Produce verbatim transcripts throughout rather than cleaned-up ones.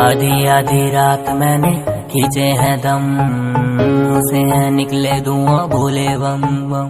आधी आधी रात मैंने खींचे हैं दम, उसे हैं निकले धुआं भोले बम बम।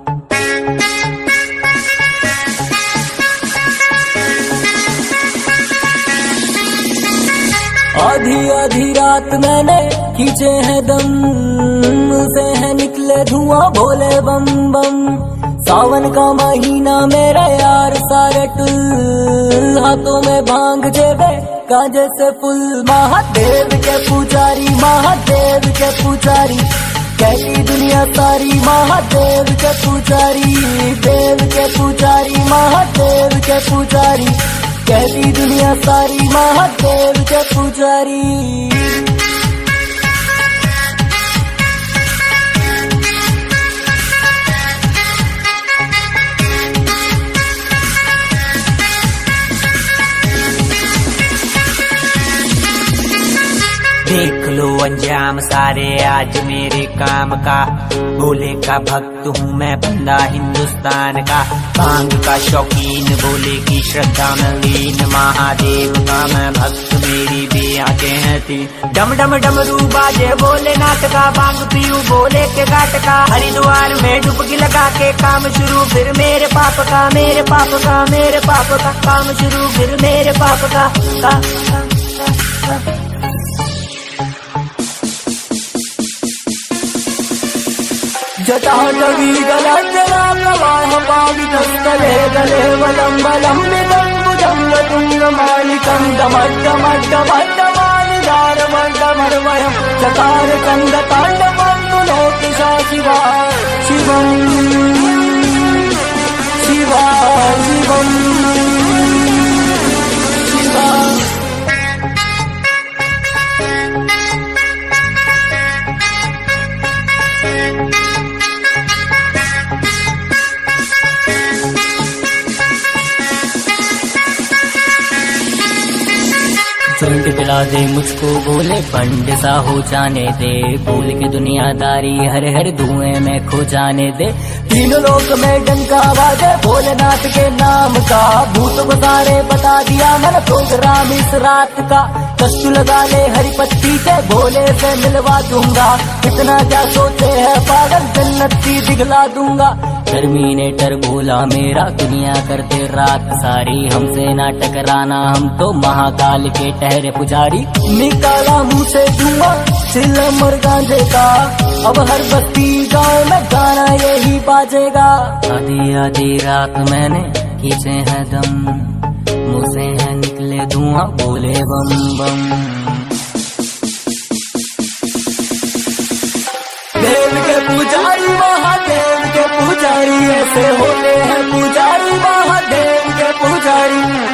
आधी आधी रात मैंने खींचे हैं दम, उसे हैं निकले धुआं भोले बम बम। सावन का महीना मेरा यार सारे टुल, हाथों में भांग जेबे गांजे से फुल। महादेव के पुजारी, महादेव के पुजारी, कहती दुनिया सारी महादेव के पुजारी। देव के पुजारी, महादेव के पुजारी, कहती दुनिया सारी महादेव के पुजारी। देख लो अंजाम सारे आज मेरे काम का, भोले का भक्त हूँ मैं बंदा हिंदुस्तान का। भांग का शौकीन, भोले की श्रद्धा में लीन, महादेव का मैं भक्त मेरी भी आंखें हैं तीन। डम डम डमरू बाजे भोलेनाथ का, भांग पीऊ भोले के घाट का। हरिद्वार में डुबकी लगा के काम शुरू, फिर मेरे पाप का मेरे पाप का मेरे पाप का काम शुरू, फिर मेरे पाप का, का, का, का, का। जटाटवी गलाजरा प्रवाह पावितस्थले गले वलं बलं विदम्बुजं तुङ्गमालिकं दमड्डमड्डमड्डमड्डमालिदारमड्डमर्वयं चकार चण्डताण्डवं शिवा शिवं शिवा शिवं शिवा। जोंट पिला दे मुझको भोले, पंड सा हो जाने दे। भूल की दुनियादारी हर हर धुएं में खो जाने दे। तीनों लोक में डंका बाजे भोलेनाथ के नाम का, भूत को सारे बता दिया मन प्रोग्राम इस रात का। कष्ट लगा ले हरी पत्ती के, भोले से मिलवा दूंगा। इतना क्या सोचे है पागल, जन्नत की दिखला दूंगा। टर्मिनेटर भोला मेरा, दुनिया करते रात सारी। हमसे ना टकराना, हम तो महाकाल के ठहरे पुजारी। निकाला मुंह से धुआं चिलम और गांजे का, अब हर बस्ती गाँव में गाना यही बाजेगा। आधी आधी रात मैंने खींचे हैं दम, मुँह से है निकले धुआं भोले बम बम। देव के पुजारी, महादेव के पुजारी, ऐसे होते हैं पुजारी महादेव के पुजारी।